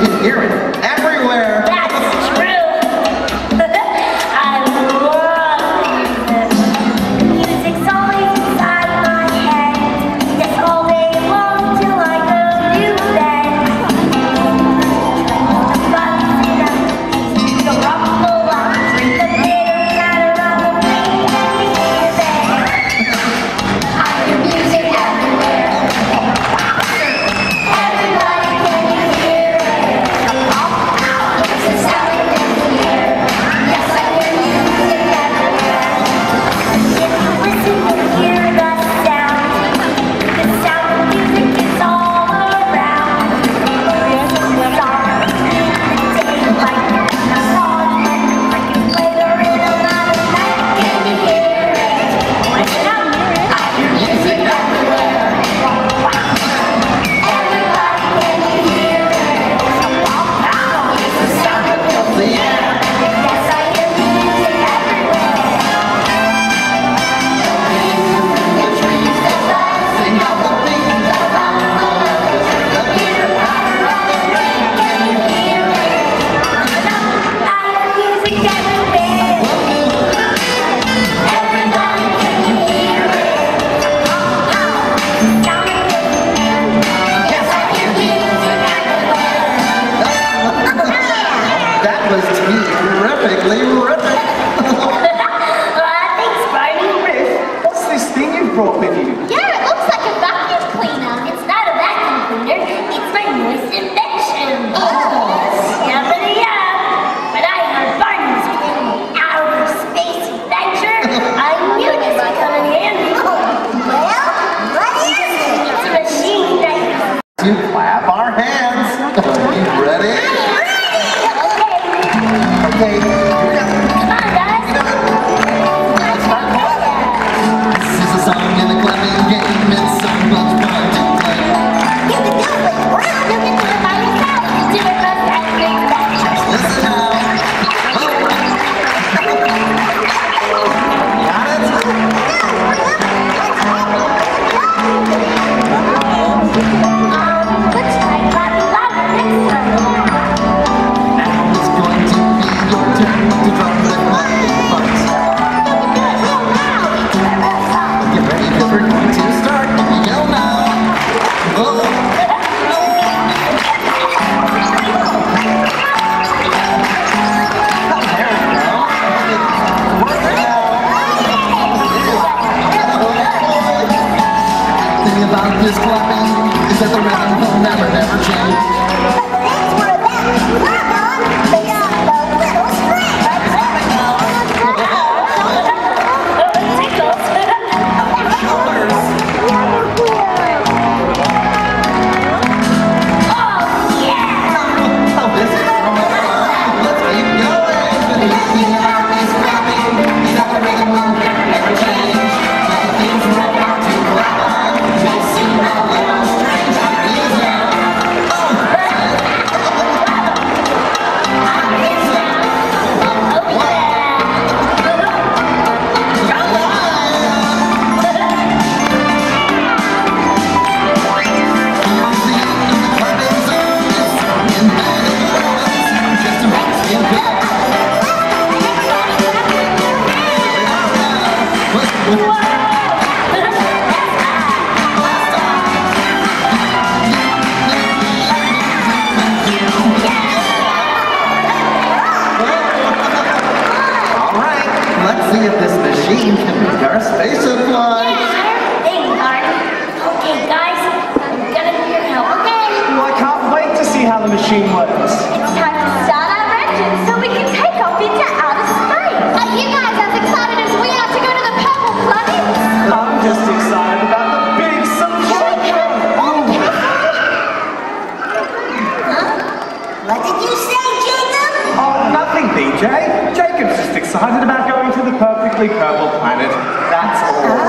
can hear it everywhere. That's true. I love music. Music's always inside my head. Yes, all day long till I go to bed. The bugs in the bees, the rumble up, drink the bitter matter of the rain and music. I hear music everywhere. Everybody can hear it. It's the sound of the air. Yes, I hear music everywhere. If you listen, you hear the sound. The sound of music is all around. It's a song in the daylight, and a song like it's played or in a loud night. Can you hear it? Listen up. I hear music everywhere. Everybody can hear it. It's the sound of the air. Yes, I hear music everywhere. The trees that buzz, sing all the things about love. The bitter powder of the rain, can you hear it? I hear music everywhere. Everybody can hear it. The sound of the air. Yes, I hear music everywhere. That was terrifically ripping. Thanks, Barney. Biff, what's this thing you've brought with you? Yeah, it looks like a vacuum cleaner. It's not a vacuum cleaner. It's my newest invention. Yuppity-yup. But I heard Barney was planning an outer space adventure. I knew this would come in handy. Well, what is it? It's a machine that... To clap our hands. Are you ready? Okay, here we go. Come on, guys. This is a song in the clapping game. It's so much fun to play. You can do it with a crowd. You can do it by yourself. Do it by yourself. Listen now. Got it? Let's try clapping louder next time. Now it's going to be your turn to drum the clapping parts. Get ready, 'cause we're going to start. Yell now. Oh. There we go. Work it out. The thing about this clapping is that the rhythm will never, never change. Oh, this is so much fun. Let's keep going. The thing about this clapping is that the rhythm will never, never change. But the things we're about to clap on may seem a little strange. It is now. Oh, All right, let's see if this machine can make our spaceship fly. Okay, guys, I'm gonna need your help, okay? Well, I can't wait to see how the machine works. It's time to start our engine so we can take off into outer space. Are you guys as excited as we are to go to the Purple Planet? I'm just excited about the big surprise. What did you say, Jacob? Oh, nothing, BJ. Jacob's just excited about going to the perfectly purple planet. That's all.